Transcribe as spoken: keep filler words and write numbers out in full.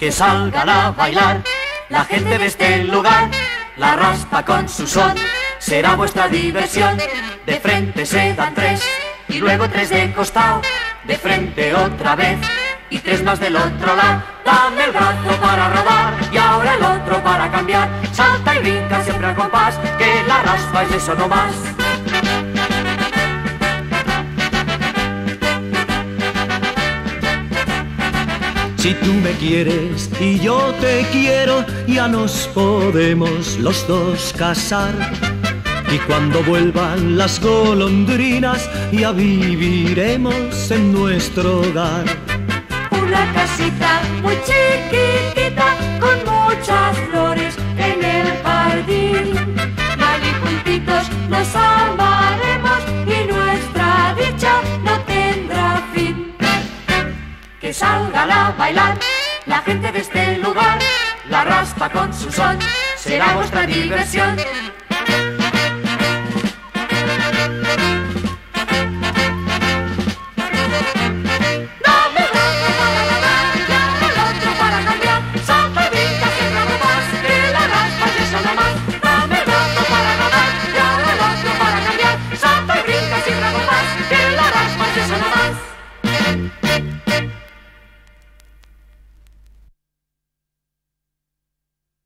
que salgan a bailar la gente de este lugar. La raspa con su son será vuestra diversión. De frente se dan tres y luego tres de costado, de frente otra vez y tres más del otro lado. Dame el brazo para rodar y ahora el otro para cambiar. Salta y brinca siempre al compás, que la raspa es eso no más. Si tú me quieres y yo te quiero, ya nos podemos los dos casar. Y cuando vuelvan las golondrinas, ya viviremos en nuestro hogar. Una casita muy chiquitita con muchas flores en el jardín. Allí juntitos nos amaremos y nuestra dicha no tendrá fin. Que salgan a bailar la gente de este lugar. La raspa con su son será vuestra diversión.